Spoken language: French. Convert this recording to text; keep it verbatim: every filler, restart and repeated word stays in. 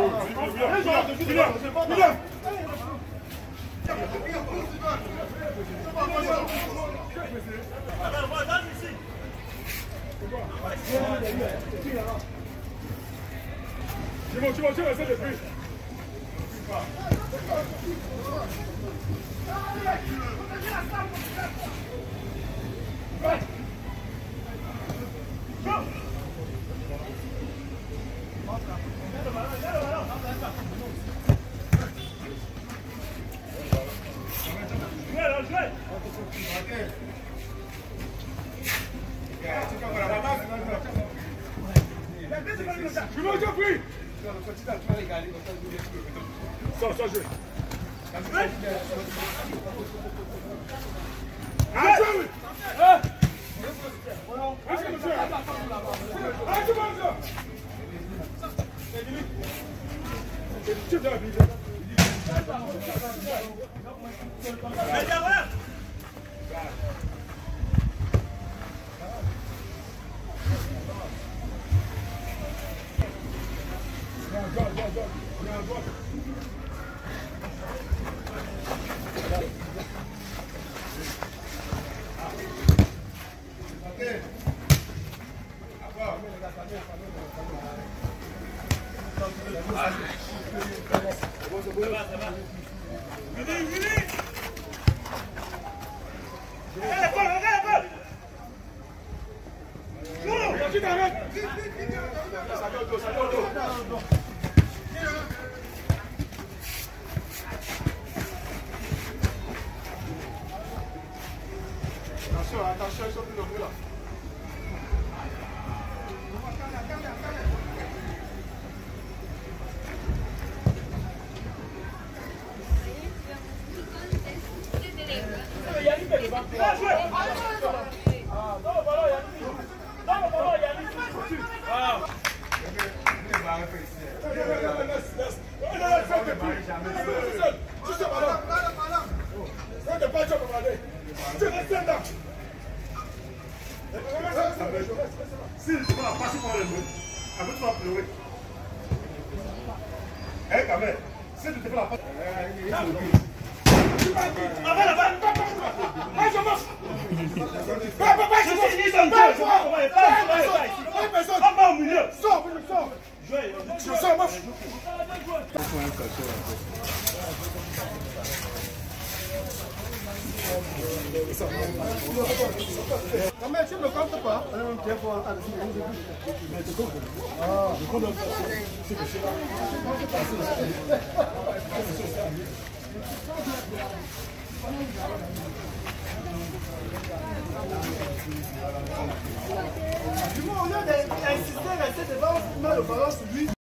C'est bon, c'est bon, c'est bon, c'est bon. Sors, sors, jouer. Attention, attention, ils sont plus nombreux là. Si tu vas passer par le monde, après tu vas pleurer. Eh, quand même, si tu te fais la passe. Avant la balle, pas pas je marche. Pas pas pas je marche. Ils sont deux, pas personne. Pas pas au milieu. Sors, sors. Je sors, marche. Non mais tu ne le comptes pas. Ah, je compte du moins, au lieu d'insister, rester devant, on met le ballon sur lui.